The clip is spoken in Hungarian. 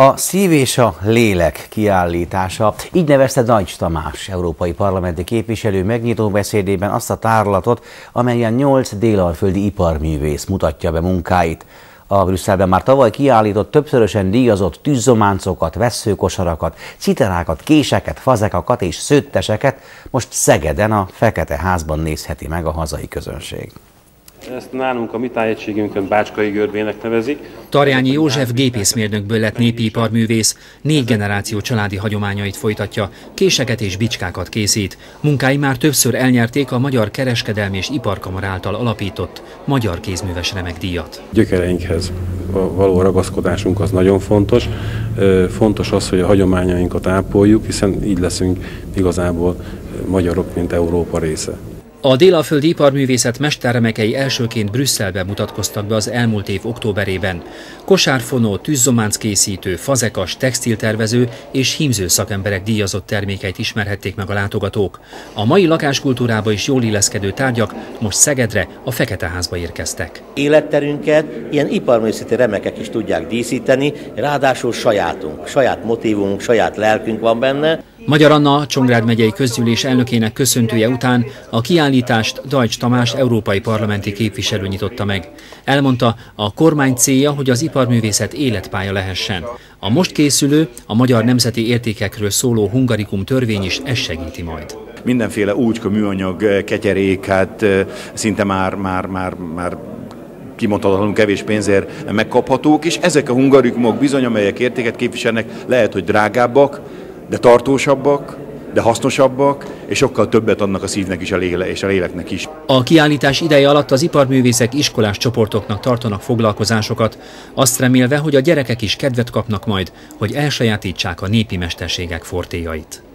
A szív és a lélek kiállítása, így nevezte Deutsch Tamás, európai parlamenti képviselő megnyitó beszédében azt a tárlatot, amelyen 8 délalföldi iparművész mutatja be munkáit. A Brüsszelben már tavaly kiállított, többszörösen díjazott tűzzománcokat, vesszőkosarakat, citerákat, késeket, fazekakat és szőtteseket most Szegeden a Fekete Házban nézheti meg a hazai közönség. Ezt nálunk a mi tájegységünkön Bácskai Görbének nevezik. Tarjányi József gépészmérnökből lett népiparművész, 4 generáció családi hagyományait folytatja, késeket és bicskákat készít. Munkái már többször elnyerték a Magyar Kereskedelmi és Iparkamara által alapított Magyar Kézműves Remekdíjat. Gyökereinkhez való ragaszkodásunk az nagyon fontos. Fontos az, hogy a hagyományainkat ápoljuk, hiszen így leszünk igazából magyarok, mint Európa része. A délalföldi iparművészet mesterremekei elsőként Brüsszelben mutatkoztak be az elmúlt év októberében. Kosárfonó, tűzzománc-készítő, fazekas, textiltervező és hímző szakemberek díjazott termékeit ismerhették meg a látogatók. A mai lakáskultúrába is jól illeszkedő tárgyak most Szegedre, a Fekete Házba érkeztek. Életterünket ilyen iparművészeti remekek is tudják díszíteni, ráadásul sajátunk, saját motívunk, saját lelkünk van benne. Magyar Anna, Csongrád megyei közgyűlés elnökének köszöntője után a kiállítást Deutsch Tamás európai parlamenti képviselő nyitotta meg. Elmondta, a kormány célja, hogy az iparművészet életpálya lehessen. A most készülő, a magyar nemzeti értékekről szóló hungarikum törvény is ezt segíti majd. Mindenféle úcska, műanyag, ketyerék, hát szinte már kimondhatatlanul kevés pénzért megkaphatók, és ezek a hungarikumok bizony, amelyek értéket képviselnek, lehet, hogy drágábbak, de tartósabbak, de hasznosabbak, és sokkal többet adnak a szívnek is és a léleknek is. A kiállítás ideje alatt az iparművészek iskolás csoportoknak tartanak foglalkozásokat, azt remélve, hogy a gyerekek is kedvet kapnak majd, hogy elsajátítsák a népi mesterségek fortéjait.